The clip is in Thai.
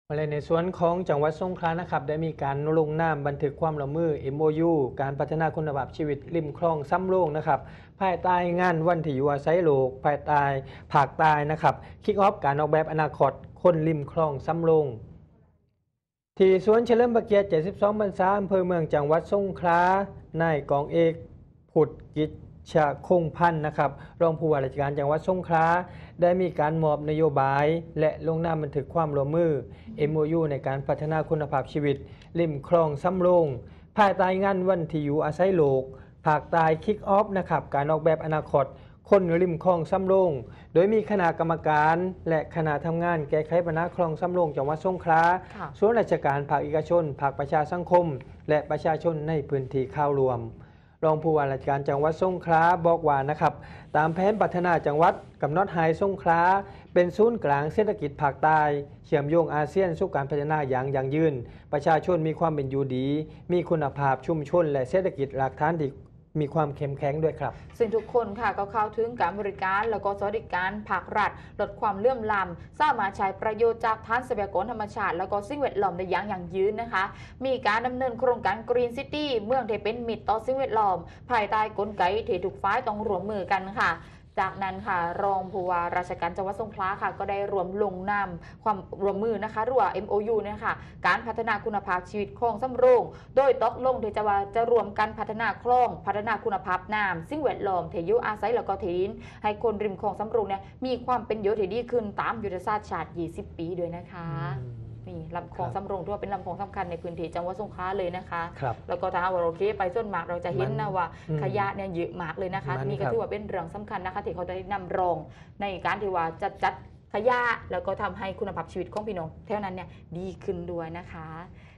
ในส่วนของจังหวัดสงขลานะครับได้มีการลงนามบันทึกความร่วมมือ MOU การพัฒนาคุณภาพชีวิตริมคลองสำโรงนะครับภายใต้งานวันที่อยู่อาศัยโลกภายใต้ภาคใต้นะครับคิกออฟการออกแบบอนาคตคนริมคลองสำโรงที่สวนเฉลิมพระเกียรติ 72 พรรษาอำเภอเมืองจังหวัดสงขลานายกองเอกผุดกิจชาคงพันธ์นะครับรองผู้ว่าราชการจังหวัดสงขลาได้มีการมอบนโยบายและลงนามบันทึกความร่วมมือ MOU ในการพัฒนาคุณภาพชีวิตริมคลองสำโรงภายใต้งานวันที่อยู่อาศัยโลกภาคใต้คิกออฟนะครับการออกแบบอนาคตคนริมคลองสำโรงโดยมีคณะกรรมการและคณะทำงานแก้ไขปัญหาคลองสำโรงจังหวัดสงขลาส่วนราชการภาคเอกชนภาคประชาสังคมและประชาชนในพื้นที่เข้ารวมรองผู้ว่าราชการจังหวัดสงขลาบอกว่านะครับตามแผนพัฒนาจังหวัดกำหนดให้สงขลาเป็นศูนย์กลางเศรษฐกิจภาคใต้เชื่อมโยงอาเซียนสู่การพัฒนาอย่างยั่งยืนประชาชนมีความเป็นอยู่ดีมีคุณภาพชุมชนและเศรษฐกิจหลักฐานที่มีความเข้มแข็งด้วยครับซึ่งทุกคนค่ะก็เข้าถึงการบริการแล้วก็สวัสดิการภาครัฐลดความเหลื่อมล้ำสามารถใช้ประโยชน์จากทานทรัพยากรธรรมชาติแล้วก็สิ่งแวดล้อมได้อย่างยั่งยืนนะคะมีการดำเนินโครงการ Green City เมืองที่เป็นมิตรต่อสิ่งแวดล้อมภายใต้กลไกที่ทุกฝ่ายต้องร่วมมือกันค่ะจากนั้นค่ะรองผู้ว่าราชการจังหวัดสงขลาค่ะก็ได้รวมลงนามความร่วมมือนะคะหรือว่า MOU เนี่ยค่ะการพัฒนาคุณภาพชีวิตคลองสำโรงโดยตกลงที่จะรวมกันพัฒนาคลองพัฒนาคุณภาพน้ำสิ่งแวดล้อมที่อยู่อาศัยแล้วก็ที่ดินให้คนริมคลองสำโรงเนี่ยมีความเป็นอยู่ที่ดีขึ้นตามยุทธศาสตร์ชาติ 20 ปีด้วยนะคะนี่ลำคลองสำโรงถือว่าเป็นลำคลองสำคัญในพื้นที่จังหวัดสงขลาเลยนะคะแล้วก็ถ้าว่าเราไปส่วนมากเราจะเห็นนะว่าขยะเนี่ยเยอะมากเลยนะคะนี่ก็ถือว่าเป็นเรื่องสำคัญนะคะที่เขาได้นำรองในการที่ว่าจัดขยะแล้วก็ทำให้คุณภาพชีวิตของพี่น้องแถวนั้นเนี่ยดีขึ้นด้วยนะคะ